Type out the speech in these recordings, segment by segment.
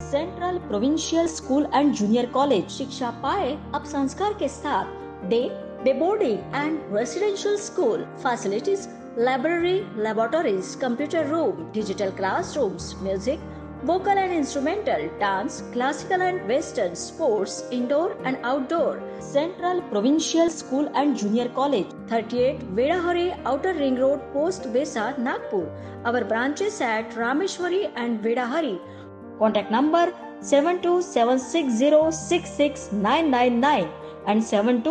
Central provincial school and junior college. शिक्षा पाए अब संस्कार के साथ। Day boarding and residential school facilities, library, laboratories, computer room, digital classrooms, music, vocal and instrumental, dance, classical and western, sports, indoor and outdoor. Central Provincial School and Junior College, 38 Vedahari, Outer Ring Road, Post Besa, Nagpur. Our branches at Rameshwari and Vedahari. Contact number 7276066999 and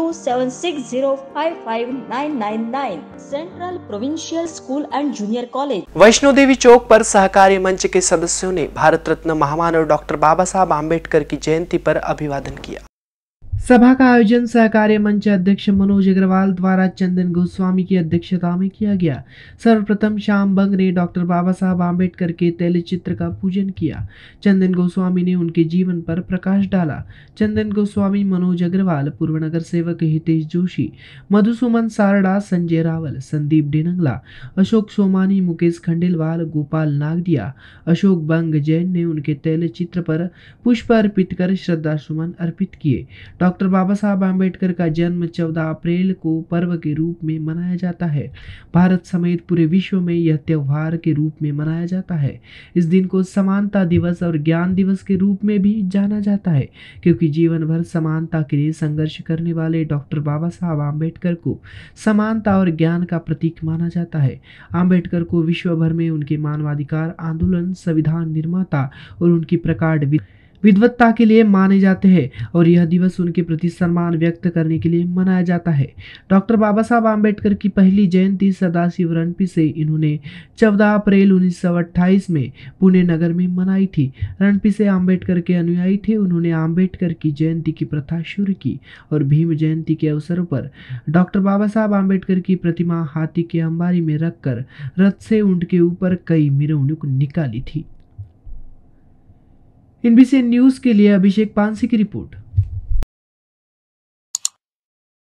7276055999. Central Provincial School and Junior College. Vaishno Devi चौक पर सहकारी मंच के सदस्यों ने भारत रत्न महामानव doctor बाबा साहब आम्बेडकर की जयंती पर अभिवादन किया। सभा का आयोजन सहकारी मंच अध्यक्ष मनोज अग्रवाल द्वारा चंदन गोस्वामी की अध्यक्षता में किया गया। सर्वप्रथम श्याम बंग ने डॉक्टर बाबा साहब आम्बेडकर के तैलचित्र का पूजन किया। चंदन गोस्वामी ने उनके जीवन पर प्रकाश डाला। चंदन गोस्वामी, मनोज अग्रवाल, पूर्व नगर सेवक हितेश जोशी, मधुसुमन सारड़ा, संजय रावल, संदीप डेनंगला, अशोक सोमानी, मुकेश खंडेलवाल, गोपाल नागदिया, अशोक बंग जैन ने उनके तैलचित्र पर पुष्प अर्पित कर श्रद्धा सुमन अर्पित किए। डॉक्टर बाबा साहब आम्बेडकर का जन्म 14 अप्रैल को पर्व के रूप में मनाया जाता है। भारत समेत पूरे विश्व में यह त्योहार के रूप में मनाया जाता है। इस दिन को समानता दिवस और ज्ञान दिवस के रूप में भी जाना जाता है, क्योंकि जीवन भर समानता के लिए संघर्ष करने वाले डॉक्टर बाबा साहब आम्बेडकर को समानता और ज्ञान का प्रतीक माना जाता है। आम्बेडकर को विश्व भर में उनके मानवाधिकार आंदोलन, संविधान निर्माता और उनकी प्रगाढ़ विद्वत्ता के लिए माने जाते हैं और यह दिवस उनके प्रति सम्मान व्यक्त करने के लिए मनाया जाता है। डॉक्टर बाबा साहब आम्बेडकर की पहली जयंती सदाशिव रणपी से इन्होंने 14 अप्रैल 1928 में पुणे नगर में मनाई थी। रणपी से आम्बेडकर के अनुयायी थे। उन्होंने आम्बेडकर की जयंती की प्रथा शुरू की और भीम जयंती के अवसर पर डॉक्टर बाबा साहब आम्बेडकर की प्रतिमा हाथी के अंबारी में रखकर रथ से ऊंट के ऊपर कई मिरौनिक निकाली थी। NBC न्यूज के लिए अभिषेक पानसी की रिपोर्ट।